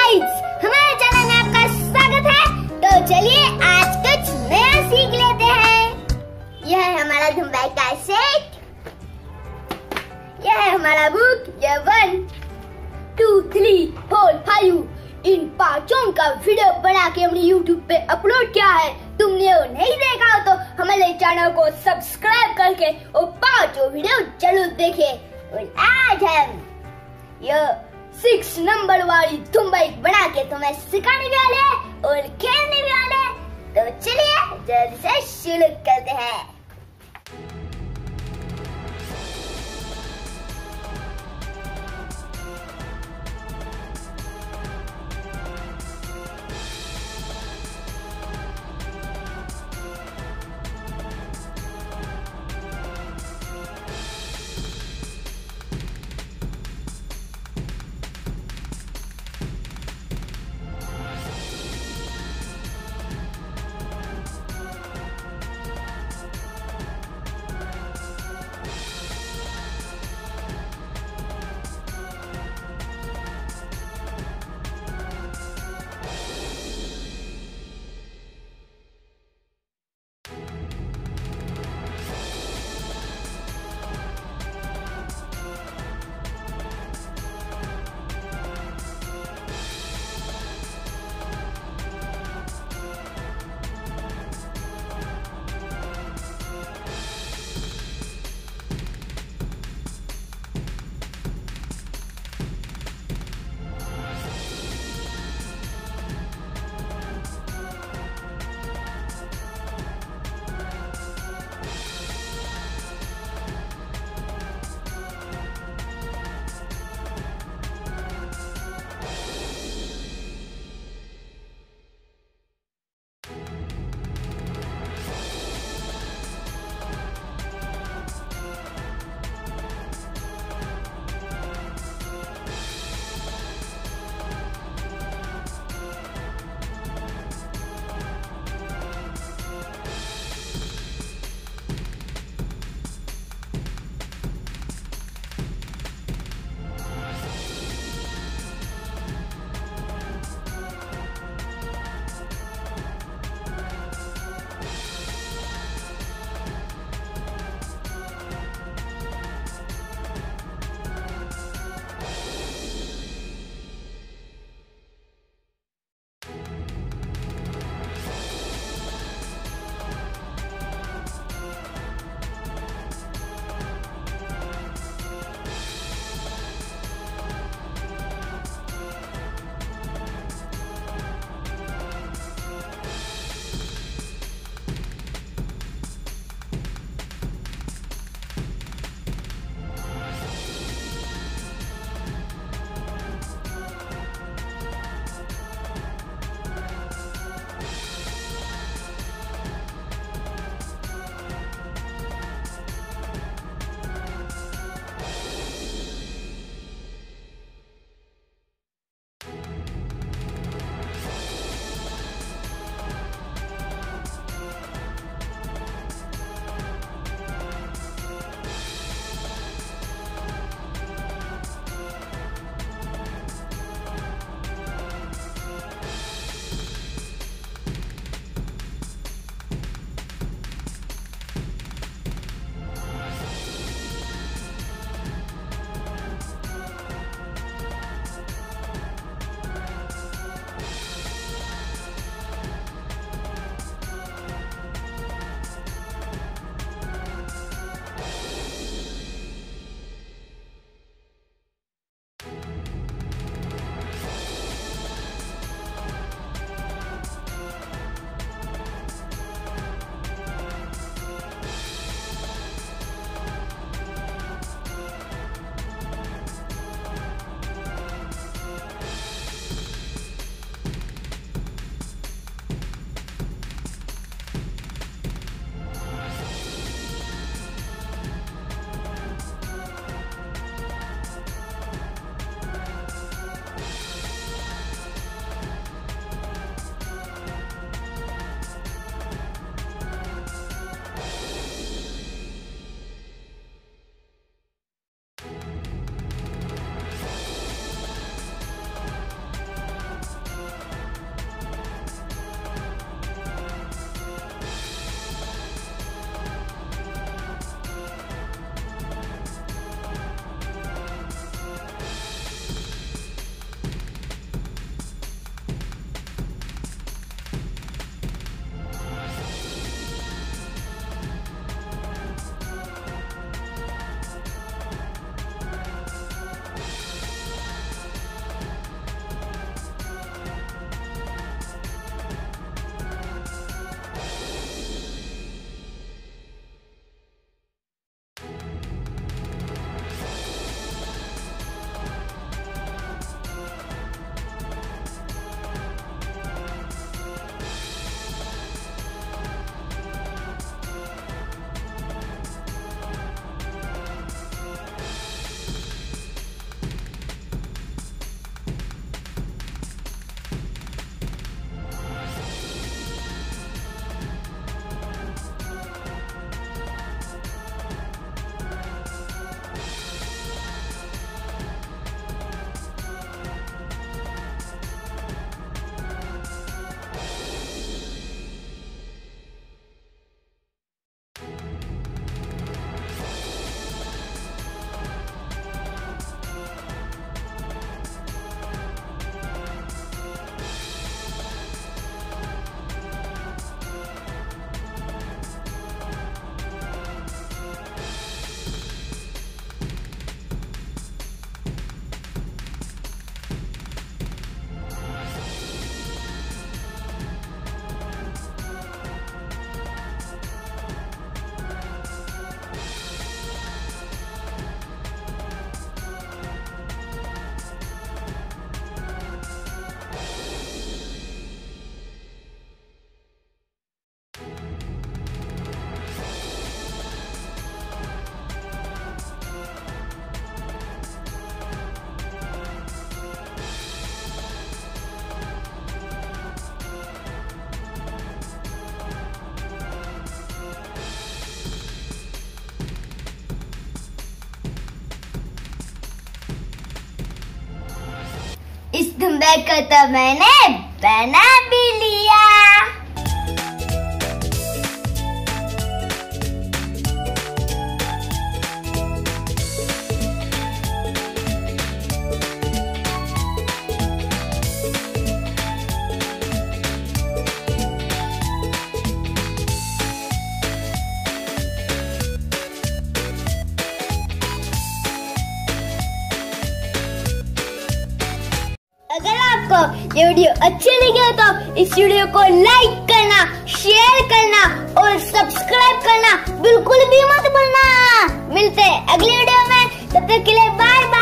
Guys, हमारे channel में आपका स्वागत है। तो चलिए आज कुछ नया सीख लेते हैं। यह है हमारा धूम का सेट, यह है हमारा बुक। यह 1, 2, 3, 4, 5 इन पांचों का वीडियो बना के हमने YouTube पे अपलोड किया है। तुमने वो नहीं देखा हो तो हमारे चैनल को सब्सक्राइब करके वो पांचों वीडियो जरूर देखे। और आज हम यह 6 नंबर वाली धूम बना के तुम्हें सिखाने वाले और खेलने वाले। तो चलिए जल्दी से शुरू करते हैं। इस धूम बैग को तो मैंने बना भी लिया। अगर आपको ये वीडियो अच्छी लगी हो तो इस वीडियो को लाइक करना, शेयर करना और सब्सक्राइब करना बिल्कुल भी मत भूलना। मिलते हैं अगली वीडियो में, तब तक के लिए बाय बाय।